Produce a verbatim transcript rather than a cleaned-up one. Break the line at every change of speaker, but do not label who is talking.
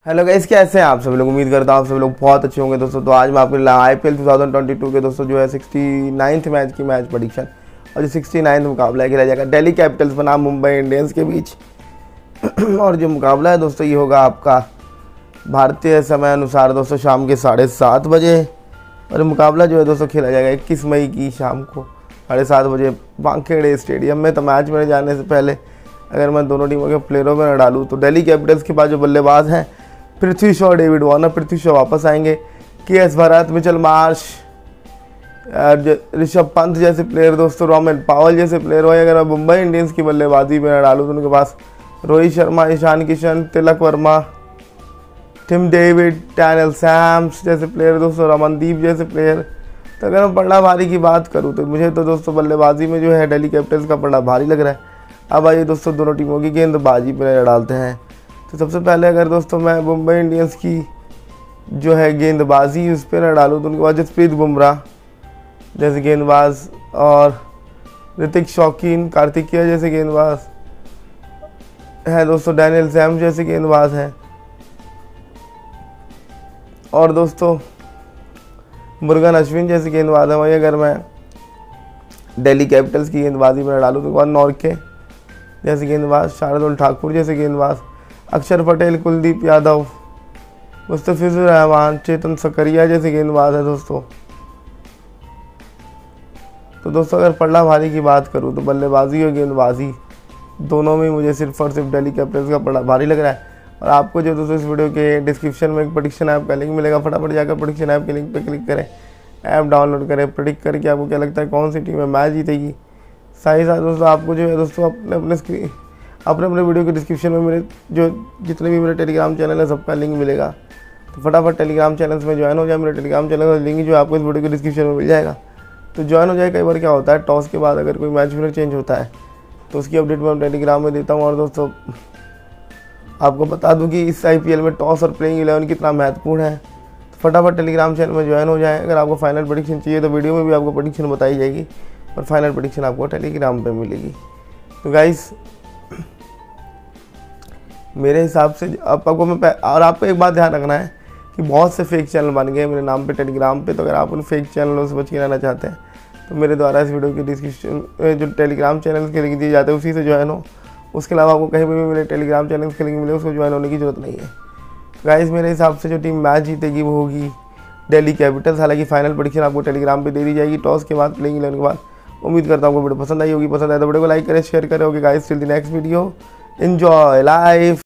Hello guys, कैसे हैं आप सब लोग। उम्मीद करता हूँ आप सब लोग बहुत अच्छे होंगे दोस्तों। तो आज मैं आपके लिए आई पी एल दो हज़ार बाईस के दोस्तों जो है सिक्सटी नाइन्थ मैच की मैच प्रेडिक्शन और जो सिक्सटी नाइन्थ मुकाबला खेला जाएगा दिल्ली कैपिटल्स बनाम मुंबई इंडियंस के बीच। और जो मुकाबला है दोस्तों ये होगा आपका भारतीय समय अनुसार दोस्तों शाम के साढ़े सात बजे। और मुकाबला जो है दोस्तों खेला जाएगा इक्कीस मई की शाम को साढ़े सात बजे वानखेड़े स्टेडियम में। तो मैच में जाने से पहले अगर मैं दोनों टीमों के प्लेयरों में न डालूँ तो दिल्ली कैपिटल्स के पास जो बल्लेबाज हैं पृथ्वी शॉ, डेविड वार्नर, पृथ्वी शॉ वापस आएंगे। K S Bharat, Mitchell Marsh, Rishabh Pant जैसे प्लेयर दोस्तों, रोमन पावल जैसे प्लेयर हो। अगर मैं मुंबई इंडियंस की बल्लेबाजी में डालूँ तो उनके पास Rohit Sharma, Ishan Kishan, Tilak Varma, Tim David, Daniel Sams जैसे प्लेयर दोस्तों, रमनदीप जैसे प्लेयर। तो अगर मैं पलड़ा भारी की बात करूँ तो मुझे तो दोस्तों बल्लेबाजी में जो है दिल्ली कैपिटल्स का पलड़ा भारी लग रहा है। अब आइए दोस्तों दोनों टीमों की गेंदबाजी पर डालते हैं। तो सबसे पहले अगर दोस्तों मैं मुंबई इंडियंस की जो है गेंदबाजी उस पर न डालूँ तो उनके बाद जसप्रीत बुमराह जैसे गेंदबाज और ऋतिक शौकीन, कार्तिकेय जैसे गेंदबाज है दोस्तों, डैनियल सैम्स जैसे गेंदबाज हैं। और दोस्तों मुरुगन अश्विन जैसे गेंदबाज हैं। वही अगर मैं दिल्ली कैपिटल्स की गेंदबाजी में डालूँ तो बाद नॉर्के जैसे गेंदबाज, शार्दुल ठाकुर जैसे गेंदबाज, अक्षर पटेल, कुलदीप यादव, मुस्तफिजुर रहमान, चेतन सकरिया जैसे गेंदबाज है दोस्तों। तो दोस्तों अगर पलड़ा भारी की बात करूं तो बल्लेबाजी और गेंदबाजी दोनों में मुझे सिर्फ और सिर्फ दिल्ली कैपिटल्स का पलड़ा भारी लग रहा है। और आपको जो दोस्तों इस वीडियो के डिस्क्रिप्शन में एक प्रेडिक्शन ऐप का लिंक मिलेगा, फटाफट जाकर प्रेडिक्शन ऐप के लिंक पर क्लिक करें, ऐप डाउनलोड करें, प्रेडिक्ट करके आपको क्या लगता है कौन सी टीम है मैच जीतेगी। साथ ही साथ दोस्तों आपको जो है दोस्तों अपने अपने स्क्रीन अपने अपने वीडियो के डिस्क्रिप्शन में मेरे जो जितने भी मेरे टेलीग्राम चैनल है सबका लिंक मिलेगा। तो फटाफट टेलीग्राम चैनल्स में ज्वाइन हो जाए। मेरे टेलीग्राम चैनल का लिंक जो आपको इस वीडियो के डिस्क्रिप्शन में मिल जाएगा, तो ज्वाइन हो जाए। कई बार क्या होता है टॉस के बाद अगर कोई मैच विनर चेंज होता है तो उसकी अपडेट मैं टेलीग्राम में देता हूँ। और दोस्तों आपको बता दूँ कि इस आई पी एल में टॉस और प्लेइंग इलेवन कितना महत्वपूर्ण है। तो फटाफट टेलीग्राम चैनल में ज्वाइन हो जाए। अगर आपको फाइनल प्रेडिक्शन चाहिए तो वीडियो में भी आपको प्रेडिक्शन बताई जाएगी और फाइनल प्रेडिक्शन आपको टेलीग्राम पर मिलेगी। तो गाइस मेरे हिसाब से अब आपको मैं और आपको एक बात ध्यान रखना है कि बहुत से फेक चैनल बन गए मेरे नाम पे टेलीग्राम पे। तो अगर आप उन फेक चैनलों से बच के रहना चाहते हैं तो मेरे द्वारा इस वीडियो की डिस्क्रिप्शन जो टेलीग्राम चैनल के लिंक दिए जाते हैं उसी से ज्वाइन हो। उसके अलावा आपको कहीं भी मेरे टेलीग्राम चैनल के लिंक मिले उसको ज्वाइन होने की जरूरत नहीं है। गाइस मेरे हिसाब से जो टीम मैच जीतेगी वो होगी दिल्ली कैपिटल्स। हालांकि फाइनल प्रेडिक्शन आपको टेलीग्राम पर दे दी जाएगी टॉस के बाद, प्लेइंग इलेवन के बाद। उम्मीद करता हूँ आपको वीडियो पसंद आई होगी। पसंद आए तो वीडियो को लाइक करें, शेयर करें। Okay guys, till the next video, enjoy life.